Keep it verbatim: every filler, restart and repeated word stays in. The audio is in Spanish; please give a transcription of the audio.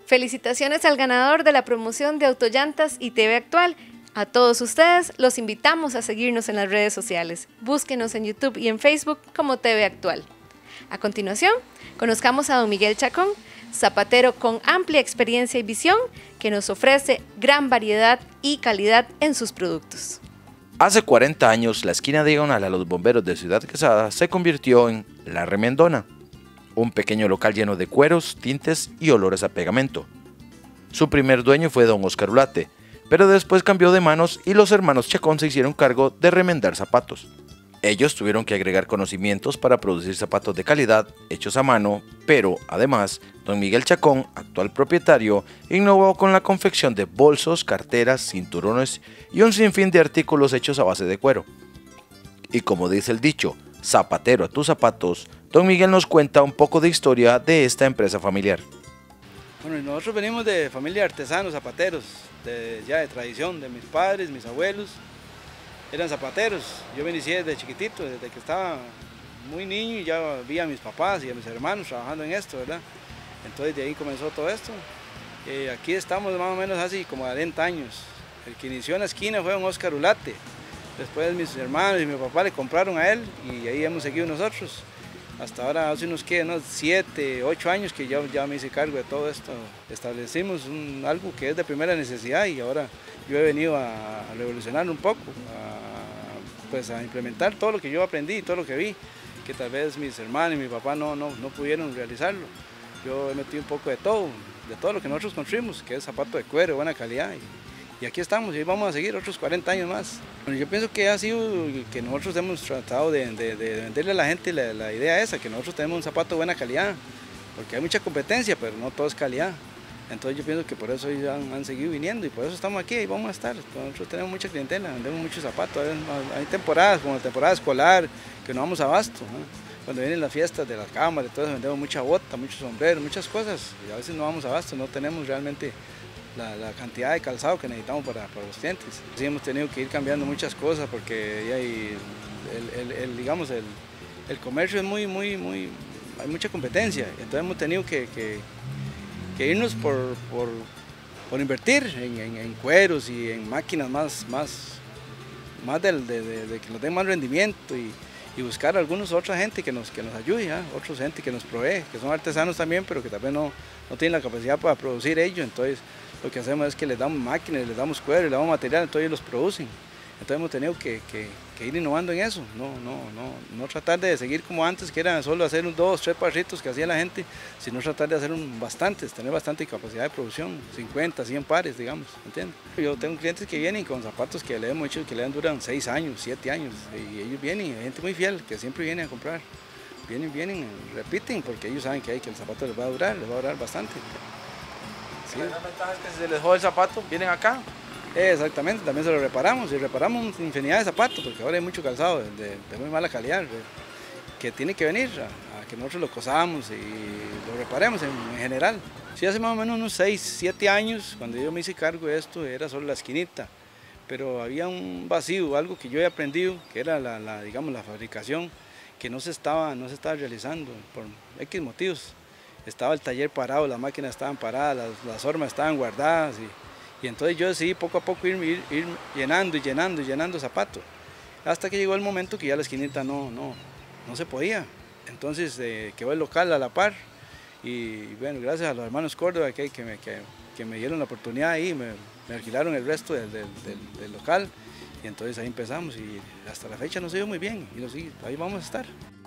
Felicitaciones al ganador de la promoción de Autollantas y T V Actual. A todos ustedes los invitamos a seguirnos en las redes sociales. Búsquenos en YouTube y en Facebook como T V Actual. A continuación, conozcamos a don Miguel Chacón, zapatero con amplia experiencia y visión, que nos ofrece gran variedad y calidad en sus productos. Hace cuarenta años, la esquina diagonal a los bomberos de Ciudad Quesada se convirtió en La Remendona, un pequeño local lleno de cueros, tintes y olores a pegamento. Su primer dueño fue don Óscar Ulate, pero después cambió de manos y los hermanos Chacón se hicieron cargo de remendar zapatos. Ellos tuvieron que agregar conocimientos para producir zapatos de calidad, hechos a mano, pero además, don Miguel Chacón, actual propietario, innovó con la confección de bolsos, carteras, cinturones y un sinfín de artículos hechos a base de cuero. Y como dice el dicho, zapatero a tus zapatos, don Miguel nos cuenta un poco de historia de esta empresa familiar. Bueno, nosotros venimos de familia de artesanos, zapateros, de, ya de tradición, de mis padres, mis abuelos, eran zapateros. Yo me inicié desde chiquitito, desde que estaba muy niño y ya vi a mis papás y a mis hermanos trabajando en esto, ¿verdad? Entonces de ahí comenzó todo esto. Eh, aquí estamos más o menos hace como cuarenta años. El que inició en la esquina fue don Óscar Ulate. Después mis hermanos y mi papá le compraron a él y ahí hemos seguido nosotros. Hasta ahora hace unos, ¿qué? unos siete, ocho años que yo ya me hice cargo de todo esto. Establecimos un, algo que es de primera necesidad y ahora yo he venido a, a revolucionar un poco, a, pues a implementar todo lo que yo aprendí y todo lo que vi, que tal vez mis hermanos y mi papá no, no, no pudieron realizarlo. Yo he metido un poco de todo, de todo lo que nosotros construimos, que es zapato de cuero de buena calidad. Y, Y aquí estamos y vamos a seguir otros cuarenta años más. Bueno, yo pienso que ha sido que nosotros hemos tratado de, de, de venderle a la gente la, la idea esa, que nosotros tenemos un zapato de buena calidad, porque hay mucha competencia, pero no todo es calidad. Entonces yo pienso que por eso ellos han, han seguido viniendo y por eso estamos aquí y vamos a estar. Nosotros tenemos mucha clientela, vendemos muchos zapatos. Hay temporadas, como la temporada escolar, que no vamos a abasto, ¿no? Cuando vienen las fiestas de la cámara y todo eso, vendemos mucha bota, muchos sombreros, muchas cosas. Y a veces no vamos a abasto, no tenemos realmente La, la cantidad de calzado que necesitamos para, para los clientes. Sí, hemos tenido que ir cambiando muchas cosas porque ya hay el, el, el, digamos, el, el comercio es muy, muy, muy, hay mucha competencia, entonces hemos tenido que, que, que irnos por, por, por invertir en, en, en cueros y en máquinas más, más, más del, de, de, de que nos den más rendimiento y, y buscar a algunos otra gente que nos, que nos ayude, ¿eh? Otra gente que nos provee, que son artesanos también, pero que tal vez no, no tienen la capacidad para producir ellos, entonces lo que hacemos es que les damos máquinas, les damos cuero, les damos material, entonces ellos los producen. Entonces hemos tenido que, que, que ir innovando en eso, no, no, no, no tratar de seguir como antes, que era solo hacer un dos, tres parritos que hacía la gente, sino tratar de hacer un, bastantes, tener bastante capacidad de producción, cincuenta, cien pares, digamos, ¿entiendes? Yo tengo clientes que vienen con zapatos que le hemos hecho, que le han duran seis años, siete años, y ellos vienen, hay gente muy fiel, que siempre viene a comprar, vienen, vienen, repiten, porque ellos saben que, hay, que el zapato les va a durar, les va a durar bastante. Sí. La ventaja es que si se les jode el zapato, vienen acá. Exactamente, también se lo reparamos y reparamos infinidad de zapatos, porque ahora hay mucho calzado de, de muy mala calidad, que tiene que venir a, a que nosotros lo cosamos y lo reparemos en, en general. Sí, hace más o menos unos seis, siete años, cuando yo me hice cargo de esto, era solo la esquinita, pero había un vacío, algo que yo he aprendido, que era la, la, digamos, la fabricación, que no se estaba, no se estaba realizando por X motivos. Estaba el taller parado, las máquinas estaban paradas, las, las hormas estaban guardadas y, y entonces yo decidí poco a poco ir, ir, ir llenando y llenando y llenando zapatos, hasta que llegó el momento que ya la esquinita no, no, no se podía. Entonces eh, quedó el local a la par y bueno, gracias a los hermanos Córdoba que, que, me, que, que me dieron la oportunidad ahí, me, me alquilaron el resto del, del, del, del local y entonces ahí empezamos y hasta la fecha nos ha ido muy bien y nos, ahí vamos a estar.